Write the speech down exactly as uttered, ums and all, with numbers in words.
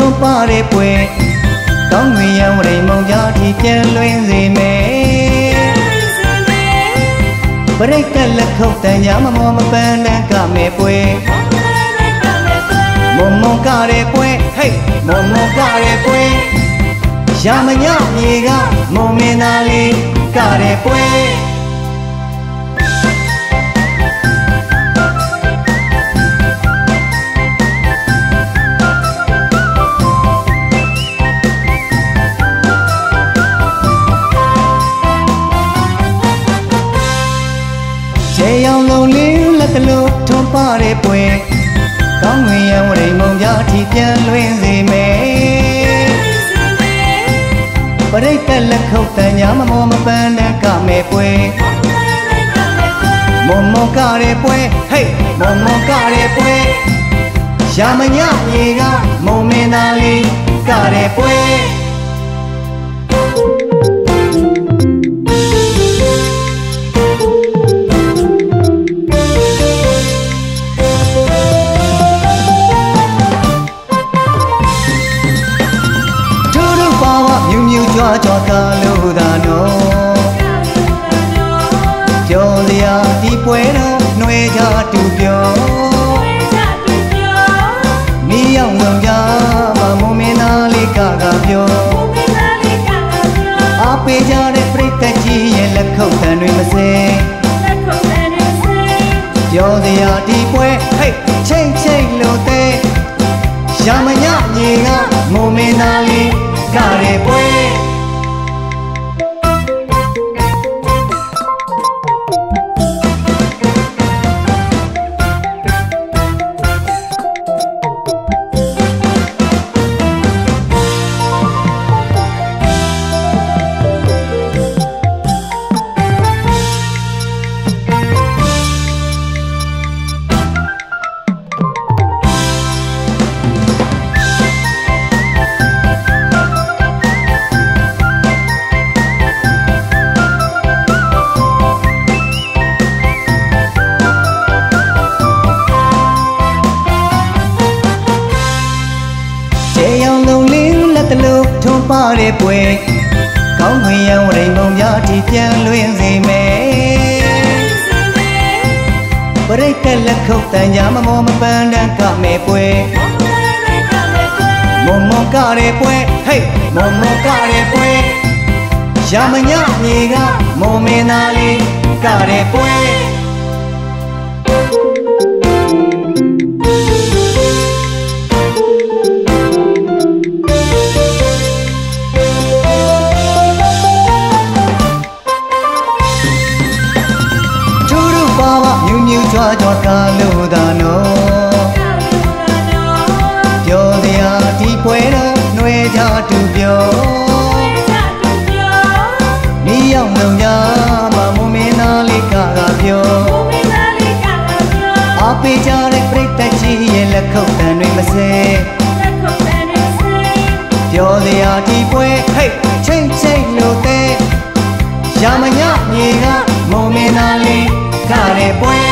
ထွန်းပါတဲ့ပွဲကောင်းငွေရောင်ရိမ်မုံကြားထိပြန်လွင်စေမယ်ပရိတ်တက်လက်ခုပ်တန်ရမမောမပန်းတန်းကမဲ့ပွဲမုံမုံကတဲ့ပွဲဟိတ်မုံမုံကတဲ့ပွဲရမညမြေကမုံမင်းသားလေးကတဲ့ပွဲရောင်လုံးလေးလက်တလို့ထွန်းပါတဲ့ပွဲကောင်းငွေရောင်ရိမ်မုံကြားထိပြန်လွင်စေမယ်ပရိတ်တက်လက်ခုပ်တန်ညာမမောမပန်းတန်းကမဲ့ပွဲမုံမုံကတဲ့ပွဲဟိတ်မုံမုံကတဲ့ပွဲရမညမြေကမုံမင်းသားလေးကတဲ့ပွဲကြွားကြွားကားလို့သာနော်ပြောစရာဒီပွဲတော့ຫນွေကြတူပြောမိရောက်ဝင်ကြမမုံမင်းသားလေးကကပြောအားပေးကြတဲ့ပြိတ္တကြီးရဲ့လက်ခုပ်တန်တွေမစဲပြောစရာဒီပွဲဟိတ်ချိန်ချိန်လို့တဲ့ရမညမြေကမုံမင်းသားလေးကတဲ့ပွဲတလို့ထွန်းပါတဲ့ပွဲကောင်းငွေရောင်ရိမ်မုံများထိပြန်လွင်စေမယ်ပရိတ်တက်လက်ခုပ်တန်ညာမမောမပန်းတန်းကမဲ့ပွဲမုံမုံကတဲ့ပွဲဟိတ်မုံမုံကတဲ့ပွဲရမညမြေကမုံမင်းသားလေးကတဲ့ပွဲကြွားကြွားကားလို့သာနော်ပြောစရာဒီပွဲတော့ຫນွေကြတူပြောမိရောက်လုံးကြမမုံမင်းသားလေးကကပြောအားပေးကြတဲ့ပြိတ္တကြီးရဲ့လက်ခုပ်တန်တွေမစဲပြောစရာဒီပွဲဟိတ်ချိန်ချိန်လို့တဲ့ရမညမြေကမုံမင်းသားလေးကတဲ့ပွဲ